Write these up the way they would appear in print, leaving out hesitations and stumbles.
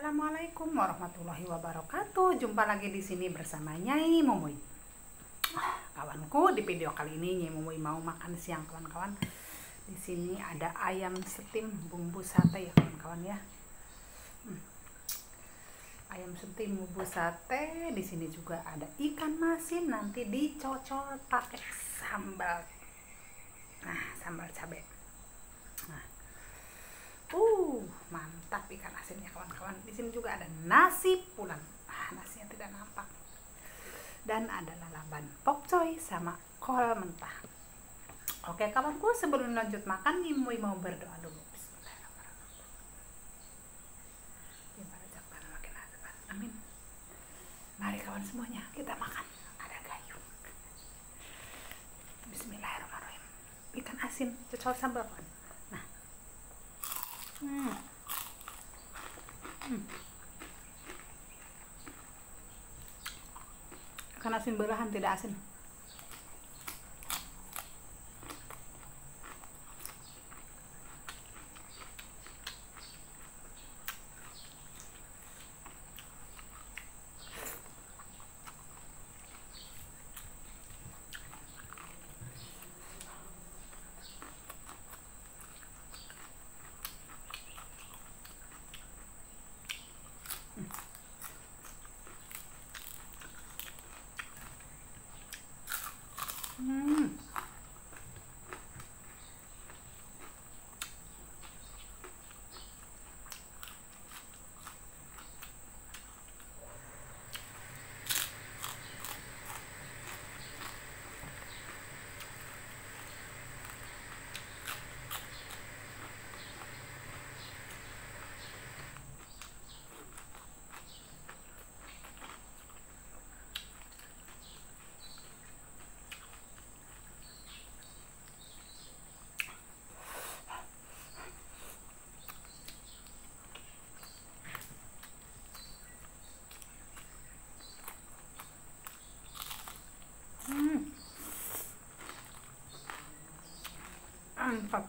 Assalamualaikum warahmatullahi wabarakatuh. Jumpa lagi di sini bersama Nyai Momoy. Kawanku, di video kali ini Nyai Momoy mau makan siang kawan-kawan. Di sini ada ayam steam bumbu sate ya kawan-kawan ya. Ayam steam bumbu sate. Di sini juga ada ikan masin nanti dicocol pakai sambal. Nah, sambal cabai. Nah, mantap ikan asinnya kawan-kawan. Di sini juga ada nasi pulang. Nasinya tidak nampak. Dan ada lalapan pokcoy sama kol mentah. Oke kawanku, sebelum lanjut makan, Nyai mau berdoa dulu. Bismillahirrahmanirrahim. Amin. Mari kawan semuanya, kita makan. Ada gayung. Bismillahirrahmanirrahim. Ikan asin cocol sambal kawan. Nah. Ikan asin berahan, tidak asin. Mantap.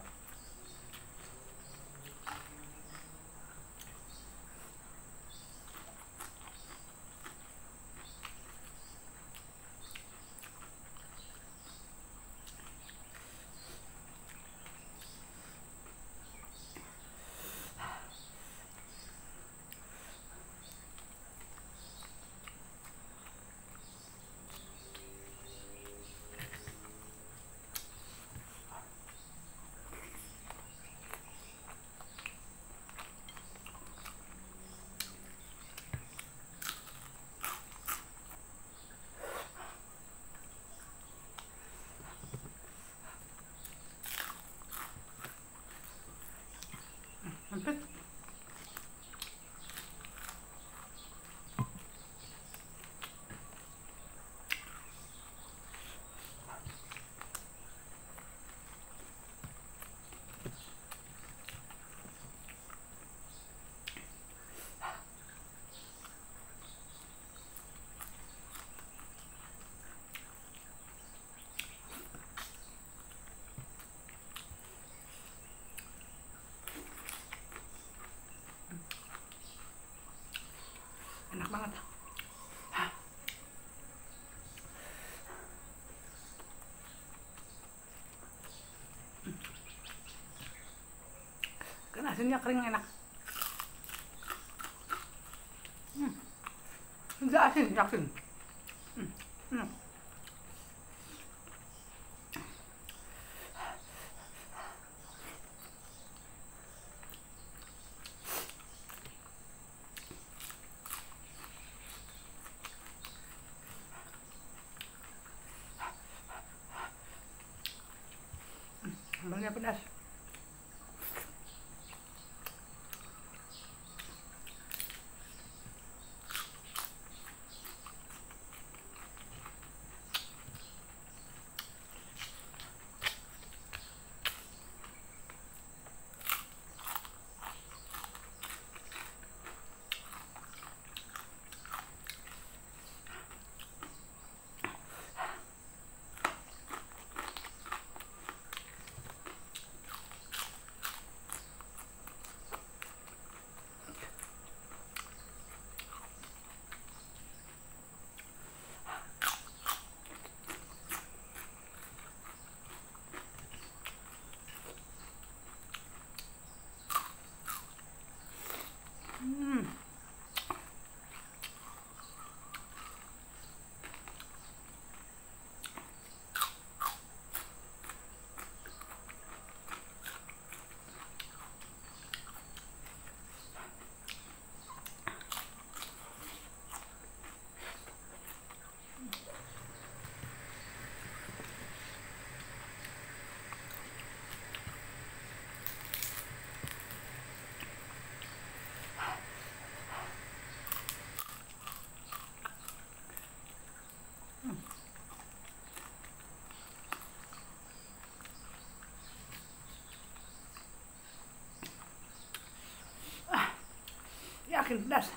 Mantap. Enak banget. Kan asinnya kering enak. Enggak asin, yakin. Sambalnya pedas. makin pedas.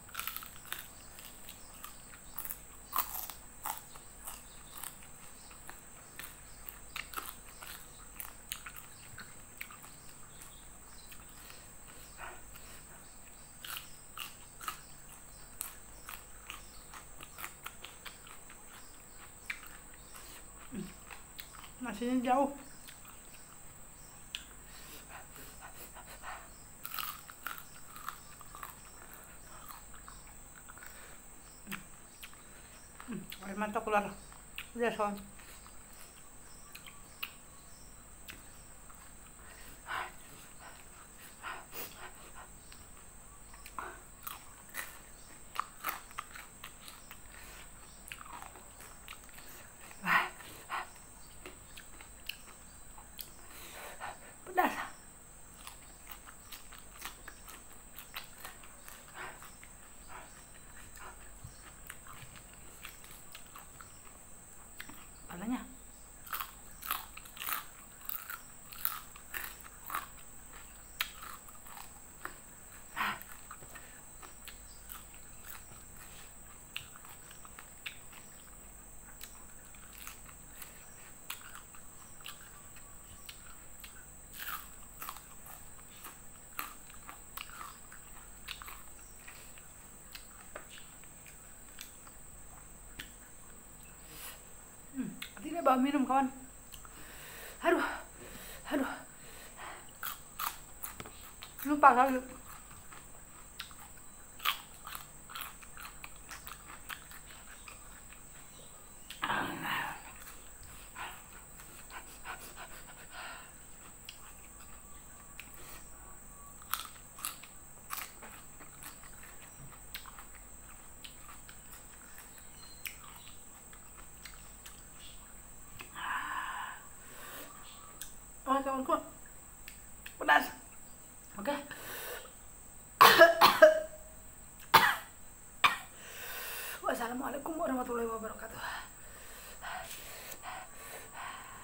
Nasinya jauh. Air mata keluar. Udah soal. Pedas. Palanya. Tidak bawa minum kawan. Aduh, aduh, lupa kali. Oh kawanku, pedas. Oke. Wassalamualaikum warahmatullahi wabarakatuh.